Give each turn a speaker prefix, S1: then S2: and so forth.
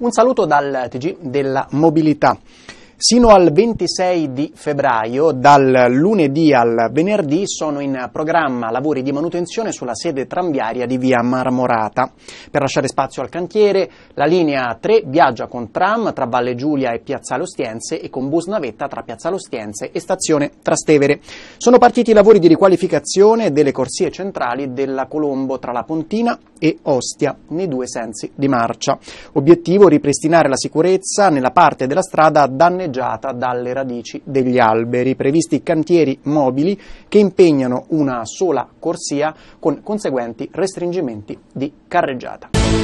S1: Un saluto dal TG della Mobilità. Sino al 26 di febbraio, dal lunedì al venerdì, sono in programma lavori di manutenzione sulla sede tranviaria di via Marmorata. Per lasciare spazio al cantiere, la linea 3 viaggia con tram tra Valle Giulia e Piazzale Ostiense e con bus navetta tra Piazzale Ostiense e stazione Trastevere. Sono partiti i lavori di riqualificazione delle corsie centrali della Colombo tra la Pontina e Ostia, nei due sensi di marcia. Obiettivo: ripristinare la sicurezza nella parte della strada danneggiata dalle radici degli alberi. Previsti cantieri mobili che impegnano una sola corsia con conseguenti restringimenti di carreggiata.